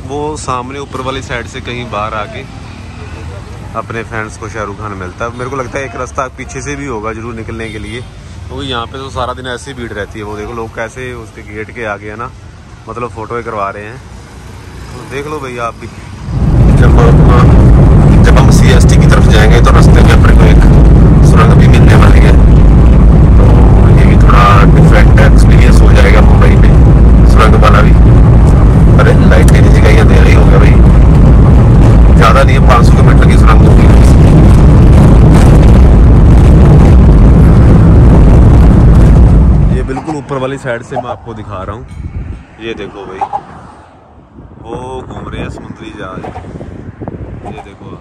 वो सामने ऊपर वाली साइड से कहीं बाहर आके अपने फ्रेंड्स को शाहरुख खान मिलता है। मेरे को लगता है एक रास्ता पीछे से भी होगा जरूर निकलने के लिए, क्योंकि यहाँ पे तो सारा दिन ऐसे ही भीड़ रहती है। वो देखो लोग कैसे उसके गेट के आगे है ना, मतलब फ़ोटो करवा रहे हैं। तो देख लो भैया आप भी। जब हम CST की तरफ जाएंगे तो रास्ते में अपने को एक सुरंग भी मिलने वाली है, तो ये भी थोड़ा डिफरेंट एक्सपीरियंस हो जाएगा मुंबई में, सुरंग वाला भी। अरे लाइट की जगह ही अंधेरा ही हो गया भाई, ज़्यादा नहीं है, 500 मीटर की सुरंग होगी। ये बिल्कुल ऊपर वाली साइड से मैं आपको दिखा रहा हूँ। ये देखो भाई, वो घूम रहे हैं समुद्री जहाज, ये देखो।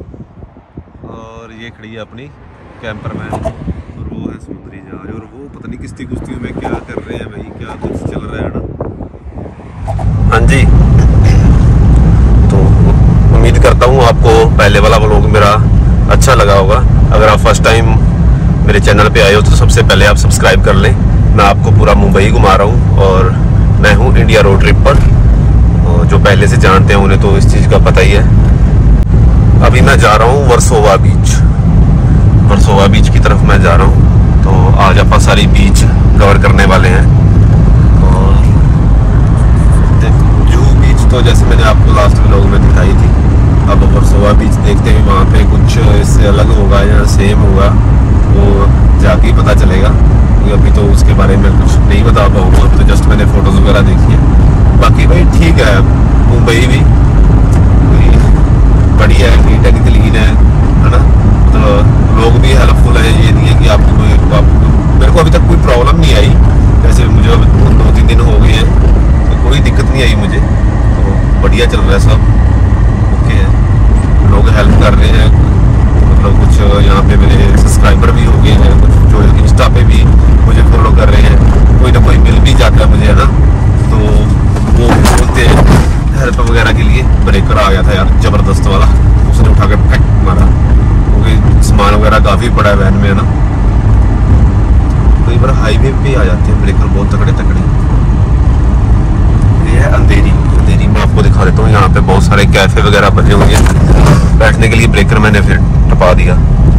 और ये खड़ी है अपनी कैंपरमैन, और वो है समुद्री जहाज। और वो पता नहीं किस्ती कुश्तियों में क्या कर रहे हैं भाई, क्या कुछ चल रहा है ना। हाँ जी, तो उम्मीद करता हूँ आपको पहले वाला व्लॉग मेरा अच्छा लगा होगा। अगर आप फर्स्ट टाइम मेरे चैनल पे आए हो तो सबसे पहले आप सब्सक्राइब कर लें। मैं आपको पूरा मुंबई घुमा रहा हूँ, और मैं हूँ इंडिया रोड ट्रिप पर। जो पहले से जानते हैं उन्हें तो इस चीज़ का पता ही है। अभी मैं जा रहा हूँ वर्सोवा बीच, वर्सोवा बीच की तरफ मैं जा रहा हूँ। तो आज आप सारी बीच कवर करने वाले हैं। और जुहू बीच तो जैसे मैंने आपको लास्ट व्लॉग में दिखाई थी, अब वर्सोवा बीच देखते हैं वहाँ पे कुछ इससे अलग होगा या सेम होगा, वो जाके ही पता चलेगा। अभी तो उसके बारे में कुछ नहीं बता पाऊँगा, तो जस्ट मैंने फ़ोटोज़ वगैरह देखी है। बाकी भाई ठीक है, मुंबई भी बढ़िया है, नीट है, क्लीन है ना। मतलब लोग भी हेल्पफुल है, ये नहीं है कि आपको मेरे को अभी तक कोई प्रॉब्लम नहीं आई। जैसे मुझे अब 2-3 दिन हो गए हैं तो कोई दिक्कत नहीं आई मुझे, तो बढ़िया चल रहा है सब, ओके है। लोग हेल्प कर रहे हैं, मतलब कुछ यहाँ पे मेरे सब्सक्राइबर भी हो गए हैं, कुछ जो इंस्टा पे भी मुझे फॉलो कर रहे हैं, कोई ना कोई मिल भी जाता है मुझे, है ना। तो वो बोलते हैं हेल्प वगैरह के लिए। ब्रेकर आ गया था यार ज़बरदस्त वाला, उसने उठा के फेंक मारा, क्योंकि सामान वगैरह काफ़ी पड़ा है वैन में, है ना। कई बार हाईवे पे आ जाते हैं ब्रेकर बहुत तगड़े तगड़े। ये है अंधेरी, अंधेरी में आपको दिखा देता हूँ। यहाँ पे बहुत सारे कैफ़े वगैरह बने हुए हैं, बैठने के लिए ब्रेकर मैंने फिर टपा दिया।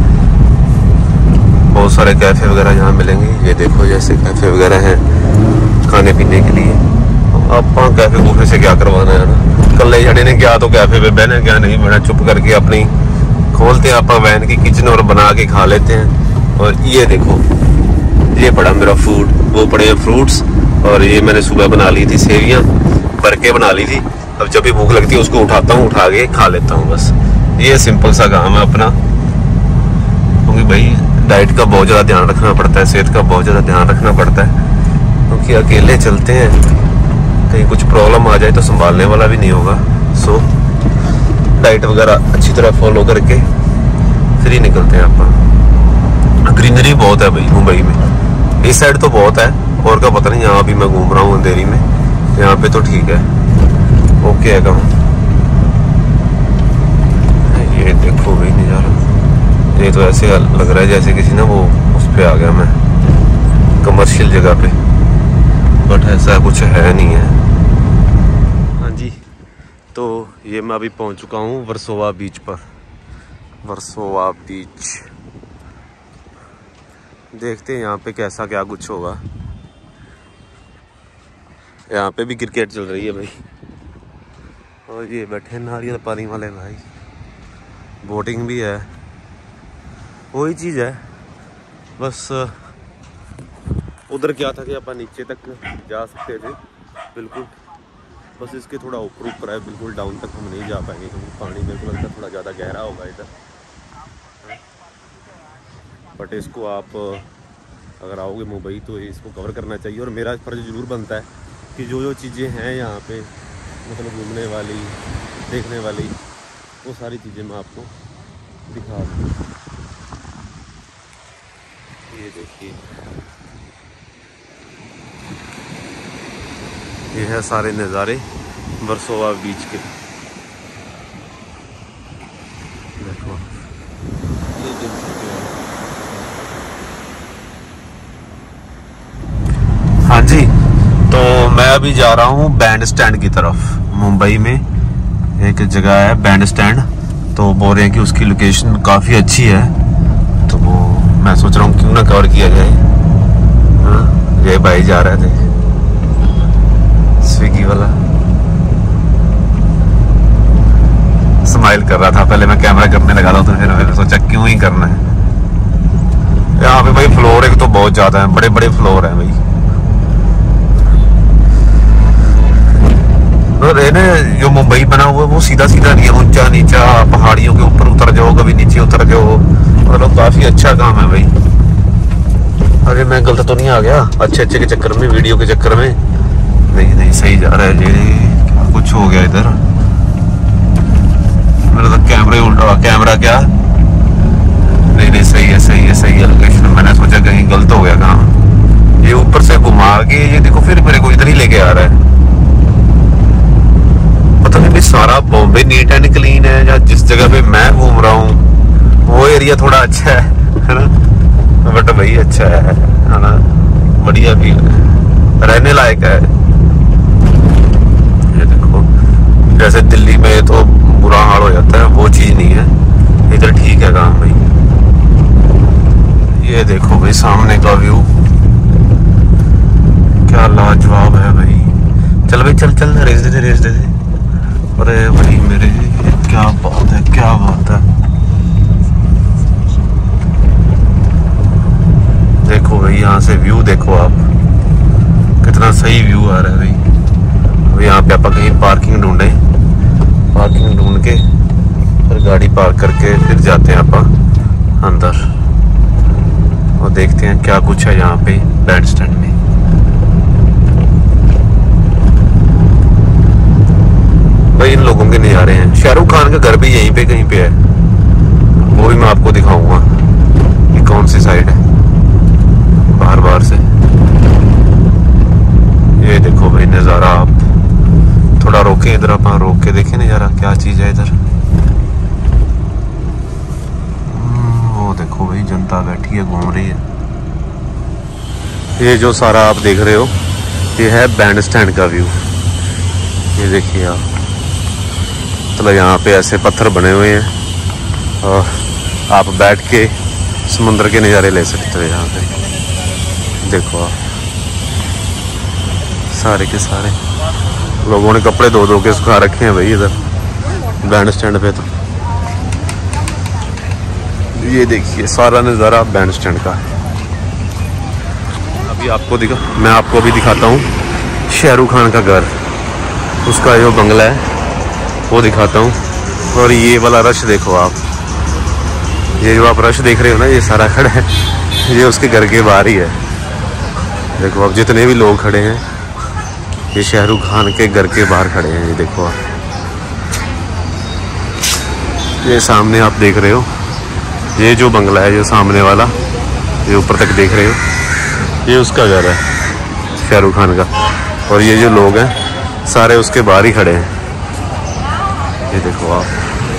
बहुत सारे कैफ़े वगैरह यहाँ मिलेंगे, ये देखो जैसे कैफ़े वगैरह हैं खाने पीने के लिए। आप कैफ़े कूफे से क्या करवाना है ना, कल जने ने क्या तो कैफ़े पे बहने क्या नहीं बना, चुप करके अपनी खोलते हैं आप वैन की किचन और बना के खा लेते हैं। और ये देखो, ये पड़ा मेरा फूड, वो पड़े हैं फ्रूट्स, और ये मैंने सुबह बना ली थी सेवियाँ भर के बना ली थी। अब जब भी भूख लगती है उसको उठाता हूँ, उठा के खा लेता हूँ बस। ये सिंपल सा काम है अपना, क्योंकि भाई डाइट का बहुत ज़्यादा ध्यान रखना पड़ता है, सेहत का बहुत ज़्यादा ध्यान रखना पड़ता है, क्योंकि अकेले चलते हैं, कहीं कुछ प्रॉब्लम आ जाए तो संभालने वाला भी नहीं होगा। सो डाइट वगैरह अच्छी तरह फॉलो करके फिर ही निकलते हैं अपन। ग्रीनरी बहुत है भाई मुंबई में, इस साइड तो बहुत है, और का पता नहीं। यहाँ भी मैं घूम रहा हूँ अंधेरी में, यहाँ पे तो ठीक है, ओके है काम। ये देखो भाई नज़ारा, ये तो ऐसे लग रहा है जैसे किसी ना वो उस पर आ गया मैं, कमर्शियल जगह पे, बट ऐसा कुछ है नहीं है। हाँ जी, तो ये मैं अभी पहुंच चुका हूँ वर्सोवा बीच पर। वर्सोवा बीच देखते हैं यहाँ पे कैसा क्या कुछ होगा। यहाँ पे भी क्रिकेट चल रही है भाई, और ये बैठे नारियल पानी वाले भाई, बोटिंग भी है, वही चीज़ है बस। उधर क्या था कि अपन नीचे तक जा सकते थे बिल्कुल, बस इसके थोड़ा ऊपर ऊपर है, बिल्कुल डाउन तक हम नहीं जा पाएंगे, क्योंकि पानी मेरे को लगता है थोड़ा ज़्यादा गहरा होगा इधर। बट इसको आप अगर आओगे मुंबई तो इसको कवर करना चाहिए, और मेरा फर्ज ज़रूर बनता है कि जो चीज़ें हैं यहाँ पे मतलब घूमने वाली, देखने वाली, वो सारी चीज़ें मैं आपको दिखा दूँ। ये देखिए, ये है सारे नज़ारे वर्सोवा बीच के। देखो ये देख सकते हो। हाँ जी, तो मैं अभी जा रहा हूँ बैंड स्टैंड की तरफ। मुंबई में एक जगह है बैंड स्टैंड, तो बोल रहे हैं कि उसकी लोकेशन काफ़ी अच्छी है, तो वो मैं सोच रहा हूँ क्यों ना कवर किया जाए। हाँ, ये भाई जा रहे थे स्विगी वाला, स्माइल कर रहा था। पहले मैं कैमरा करने लगा था, तो फिर मैंने सोचा क्यों ही करना है। यहाँ पे भाई फ्लोर एक तो बहुत ज्यादा है, बड़े बड़े फ्लोर है भाई। जो मुंबई बना हुआ है वो सीधा सीधा नहीं है, ऊंचा नीचा, पहाड़ियों के ऊपर उतर जाओ, कभी नीचे उतर जाओ, मतलब काफी अच्छा काम है भाई। अरे मैं गलत तो नहीं आ गया अच्छे के चक्कर में, वीडियो के चक्कर में? नहीं सही जा रहा है जी। क्या कुछ हो गया इधर, मेरा तो कैमरा ही उल्टा, कैमरा क्या, नहीं सही है लोकेशन। मैंने सोचा कहीं गलत हो गया काम। ये ऊपर से घुमा के ये देखो, फिर मेरे को इधर ही लेके आ रहा है। पता नहीं भाई सारा बॉम्बे नीट एंड क्लीन है, या जिस जगह पे मैं घूम रहा हूँ वो एरिया थोड़ा अच्छा है ना, बट भाई अच्छा है ना, बढ़िया भी है, रहने लायक है। ये देखो, जैसे दिल्ली में तो बुरा हाल हो जाता है, वो चीज नहीं है, इधर ठीक है काम भाई। ये देखो भाई सामने का व्यू क्या लाजवाब है भाई। चल भाई चल रेस दे। अरे भाई मेरे, क्या बात है। देखो भाई यहाँ से व्यू देखो आप, कितना सही व्यू आ रहा है भाई। अब यहाँ पे आप कहीं पार्किंग ढूंढे, पार्किंग ढूंढ के फिर गाड़ी पार्क करके फिर जाते हैं आप अंदर और देखते हैं क्या कुछ है यहाँ पे बैंड स्टैंड में। भाई इन लोगों के नज़ारे हैं। शाहरुख खान का घर भी यहीं पे कहीं पे है, वो भी मैं आपको दिखाऊंगा कि कौन सी साइड है, बाहर से। ये देखो भाई नज़ारा, आप थोड़ा रोके इधर, आप रोक के देखें नज़ारा क्या चीज़ है इधर। वो देखो भाई जनता बैठी है, घूम रही है। ये जो सारा आप देख रहे हो ये है बैंड स्टैंड का व्यू। ये देखिए आप, मतलब यहाँ पे ऐसे पत्थर बने हुए हैं और आप बैठ के समुद्र के नज़ारे ले सकते हो। यहाँ पे देखो आप, सारे के सारे लोगों ने कपड़े धो के सुखा रखे हैं भाई इधर बैंड स्टैंड पे। तो ये देखिए सारा नज़ारा बैंड स्टैंड का है। अभी मैं आपको अभी दिखाता हूँ शाहरुख खान का घर, उसका जो बंगला है वो दिखाता हूँ। और ये वाला रश देखो आप, ये जो आप रश देख रहे हो ना, ये सारा खड़ा है, ये उसके घर के बाहर ही है। देखो आप जितने भी लोग खड़े हैं ये शाहरुख खान के घर के बाहर खड़े हैं। ये देखो आप, ये सामने आप देख रहे हो, ये जो बंगला है जो सामने वाला, ये ऊपर तक देख रहे हो, ये उसका घर है शाहरुख खान का। और ये जो लोग हैं सारे उसके बाहर ही खड़े हैं। ये देखो आप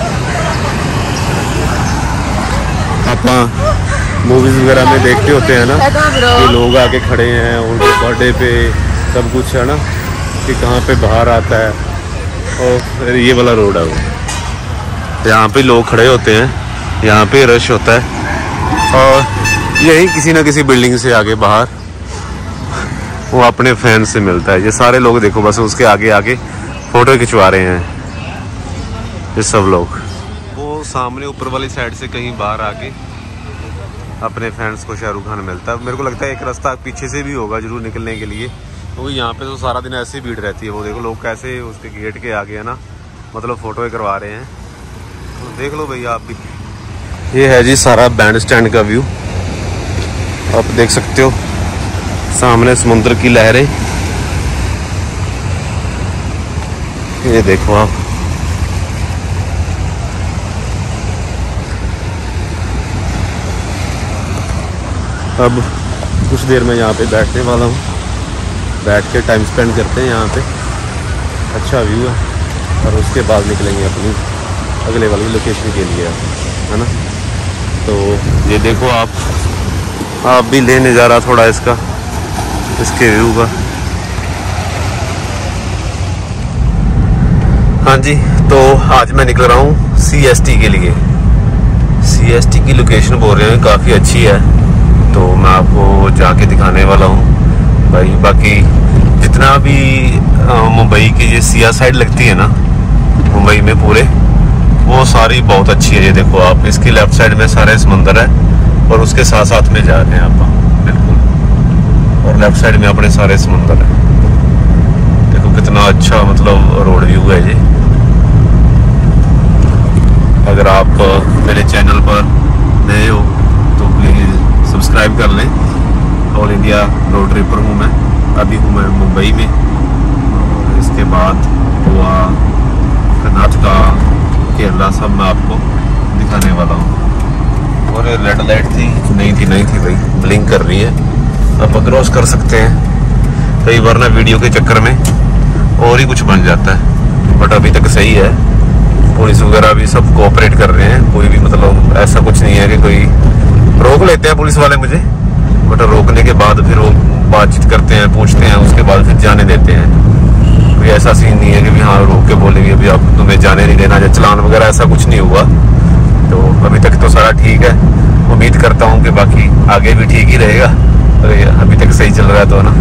मूवीज वगैरह में देखते होते हैं ना कि लोग आके खड़े हैं उनके बर्थडे पे, सब कुछ है ना कि कहाँ पे बाहर आता है। और ये वाला रोड है वो, यहाँ पे लोग खड़े होते हैं, यहाँ पे रश होता है। और यही किसी ना किसी बिल्डिंग से आगे बाहर वो अपने फैन से मिलता है। ये सारे लोग देखो बस उसके आगे आके फोटो खिंचवा रहे हैं ये सब लोग। वो सामने ऊपर वाली साइड से कहीं बाहर आके अपने फैंस को शाहरुख खान मिलता है। मेरे को लगता है एक रास्ता पीछे से भी होगा जरूर निकलने के लिए, क्योंकि यहाँ पे तो सारा दिन ऐसे ही भीड़ रहती है। वो देखो लोग कैसे उसके गेट के आगे है ना, मतलब फोटो करवा रहे हैं। तो देख लो भैया आप भी। ये है जी सारा बैंड स्टैंड का व्यू, आप देख सकते हो सामने समुद्र की लहरें। ये देखो आप, अब कुछ देर में यहाँ पे बैठने वाला हूँ, बैठ के टाइम स्पेंड करते हैं यहाँ पे, अच्छा व्यू है। और उसके बाद निकलेंगे अपनी अगले वाली लोकेशन के लिए, है ना। तो ये देखो आप भी ले नज़ारा थोड़ा इसका, इसके व्यू का। हाँ जी, तो आज मैं निकल रहा हूँ CST के लिए। CST की लोकेशन बोल रहे हैं काफ़ी अच्छी है, तो मैं आपको जाके दिखाने वाला हूँ भाई। बाकी जितना भी मुंबई की ये सिया साइड लगती है ना, मुंबई में पूरे, वो सारी बहुत अच्छी है। ये देखो आप, इसकी लेफ्ट साइड में सारे समुंदर है और उसके साथ साथ में जा रहे हैं आप बिल्कुल, और लेफ्ट साइड में अपने सारे समुंदर है। देखो कितना अच्छा मतलब रोड व्यू है ये। अगर आप मेरे चैनल पर नए हो तो प्लीज़ सब्सक्राइब कर लें। ऑल इंडिया रोड ट्रिपर हूँ मैं, अभी हूँ मैं मुंबई में, और इसके बाद गोवा, कर्नाटका, केरला सब मैं आपको दिखाने वाला हूँ। और रेड लाइट थी नहीं थी भाई, ब्लिंक कर रही है, आप क्रॉस कर सकते हैं। कई बार ना वीडियो के चक्कर में और ही कुछ बन जाता है, बट अभी तक सही है। पुलिस वगैरह भी सब कोऑपरेट कर रहे हैं, कोई भी मतलब ऐसा कुछ नहीं है कि कोई रोक लेते हैं पुलिस वाले मुझे, बट रोकने के बाद फिर वो बातचीत करते हैं, पूछते हैं, उसके बाद फिर जाने देते हैं। कोई ऐसा सीन नहीं है कि हाँ रोक के बोलेंगे अभी आप तुम्हें जाने नहीं देना, या चलान वगैरह ऐसा कुछ नहीं हुआ। तो अभी तक तो सारा ठीक है, उम्मीद करता हूँ कि बाकी आगे भी ठीक ही रहेगा। अभी तक सही चल रहा है तो ना।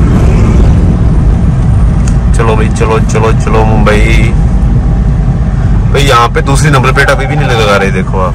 चलो भाई, चलो मुंबई भाई। यहाँ पे दूसरी नंबर प्लेट अभी भी नहीं लगा रहे, देखो आप।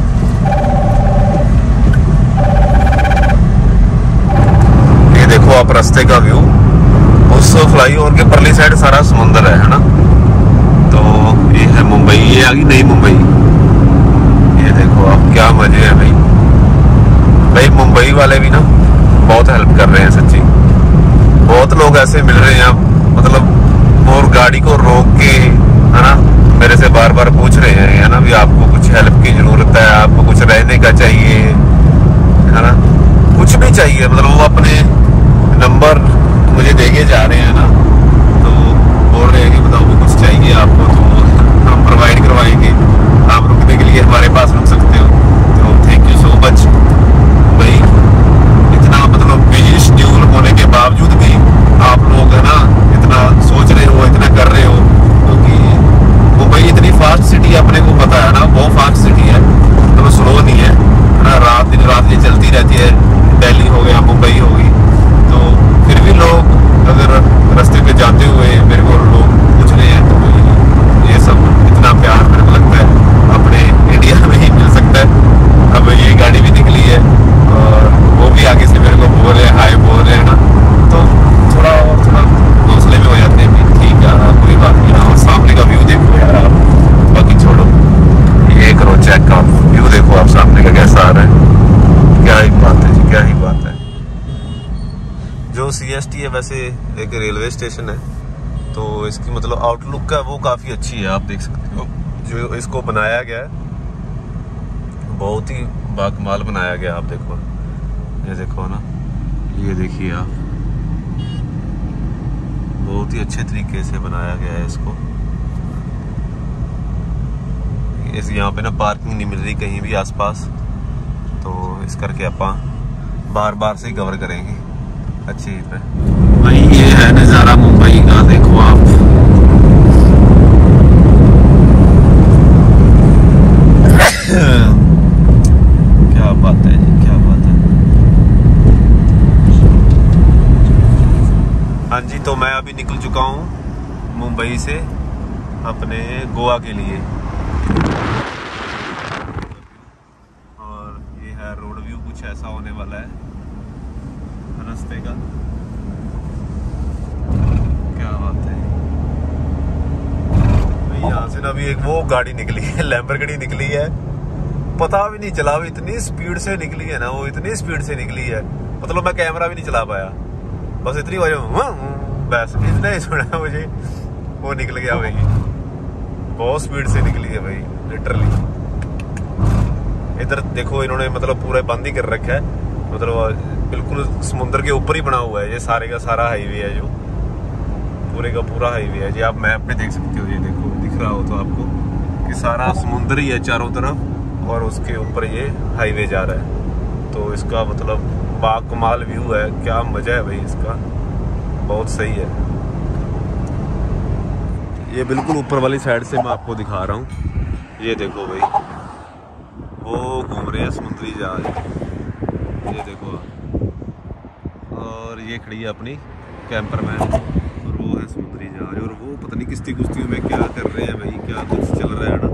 ये देखो आप रास्ते का व्यू, उस फ्लाईओवर के परली साइड सारा समुंदर है ना। तो ये है मुंबई, ये आ गई नई मुंबई। ये देखो आप, क्या मजे हैं भाई। मुंबई वाले भी ना बहुत हेल्प कर रहे हैं सच्ची। बहुत लोग ऐसे मिल रहे हैं मतलब, और गाड़ी को रोक के है ना, मेरे से बार बार पूछ रहे हैं है ना भी आपको कुछ हेल्प की जरूरत है, आपको कुछ रहने का चाहिए है ना, कुछ भी चाहिए मतलब वो अपने नंबर मुझे देके जा रहे हैं ना। तो बोल रहे हैं कि बताओ भी कुछ चाहिए आपको तो हम प्रोवाइड करवाएंगे, आप रुकने के लिए हमारे पास रुक सकते हो। तो थैंक यू सो मच भाई। इतना मतलब बिजी शेड्यूल होने के बावजूद भी आप लोग है ना इतना सोच रहे हो, इतना कर रहे हो, क्योंकि मुंबई इतनी फास्ट सिटी है, अपने को पता है ना, बहुत फास्ट सिटी है, तो स्लो नहीं है ना। रात दिन रात ये चलती रहती है, दिल्ली हो गया, मुंबई हो गई। तो फिर भी लोग अगर रास्ते पे जाते हुए मेरे को लोग पूछ रहे हैं, तो ये सब इतना प्यार मेरे को लगता है अपने इंडिया में ही मिल सकता है। अब ये गाड़ी भी निकली है और वो भी आगे से मेरे को बोल रहे हैं, हाय बोल रहे हैं ना, तो थोड़ा हौसले में हो जाते हैं कि ठीक है कोई बात नहीं ना। और सामने का व्यू देखो यार आप, बाकी छोड़ो, ये करो चेक आप व्यू देखो आप सामने का कैसा आ रहा है। क्या ही बात है जी, क्या ही बात है। जो CST है वैसे एक रेलवे स्टेशन है, तो इसकी मतलब आउटलुक का वो काफ़ी अच्छी है, आप देख सकते हो। जो इसको बनाया गया है बहुत ही बाकमाल बनाया गया, आप देखो, ये देखो ना, ये देखिए आप, बहुत ही अच्छे तरीके से बनाया गया है इसको। इस यहाँ पे ना पार्किंग नहीं मिल रही कहीं भी आसपास, तो इस करके आप बार बार से कवर करेंगे अच्छी पे भाई। ये है नज़ारा मुंबई का, देखो आप। क्या बात है जी, क्या बात है। हाँ जी, तो मैं अभी निकल चुका हूँ मुंबई से अपने गोवा के लिए, और ये है रोड व्यू, कुछ ऐसा होने वाला है रास्ते का। क्या बात है भाई। यहाँ से ना अभी एक वो गाड़ी निकली है, लैम्बोर्गिनी निकली है, पता भी नहीं चला, वो इतनी स्पीड से निकली है ना, वो इतनी स्पीड से निकली है मतलब मैं कैमरा भी नहीं चला पाया, बस इतनी वजह बस इसने ही सुना मुझे, वो निकल गया भाई। बहुत स्पीड से निकली है भाई लिटरली। इधर देखो इन्होंने मतलब पूरा बंद ही कर रखा है, मतलब बिल्कुल समुद्र के ऊपर ही बना हुआ है ये सारे का सारा हाईवे है, जो पूरे का पूरा हाईवे है जी। आप मैप पे देख सकते हो, ये देखो दिख रहा हो तो आपको कि सारा समुद्र ही है चारों तरफ, और उसके ऊपर ये हाईवे जा रहा है। तो इसका मतलब बाकमाल व्यू है, क्या मजा है भाई इसका, बहुत सही है। ये बिल्कुल ऊपर वाली साइड से मैं आपको दिखा रहा हूँ। ये देखो भाई, वो घूम रहे हैं समुद्री जहाज, ये देखो। और ये खड़ी है अपनी कैंपरमैन, और वो है समुद्री जहाज। और वो पता नहीं किस्ती कुश्तियों में क्या कर रहे हैं भाई, क्या कुछ चल रहा है ना।